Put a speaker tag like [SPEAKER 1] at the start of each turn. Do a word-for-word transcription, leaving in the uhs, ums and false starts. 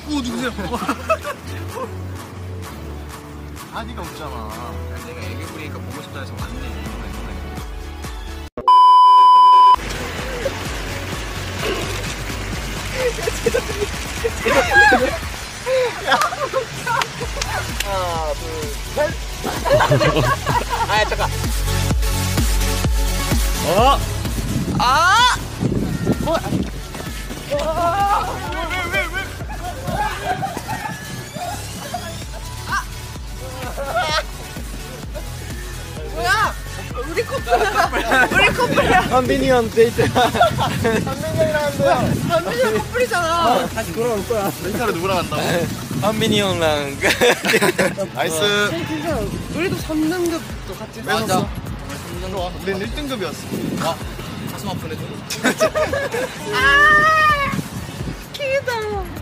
[SPEAKER 1] 오 누구세요?
[SPEAKER 2] 아니가 없잖아.
[SPEAKER 1] 내가 애교 부리니까 보고 싶다 해서 왔네.
[SPEAKER 2] 하나, 둘, 셋.
[SPEAKER 1] 아 잠깐.
[SPEAKER 2] 어?
[SPEAKER 1] 아!
[SPEAKER 3] 뭐야? 우리 커플이야. 우리 커플이야.
[SPEAKER 2] 한빈이 형 데이트. 한빈이 형이라는데요.
[SPEAKER 3] 한민이 형 커플이잖아.
[SPEAKER 2] 다시 돌아올 거야. 멘탈을 누구랑 한다고?
[SPEAKER 4] 한빈이 형랑
[SPEAKER 2] 나이스.
[SPEAKER 3] 진짜 우리도 삼 등급도 같이
[SPEAKER 1] 맞아.
[SPEAKER 2] 들어와. 우린 일 등급이었어.
[SPEAKER 1] 와 가슴 아프네 좀.
[SPEAKER 3] 아! 키다.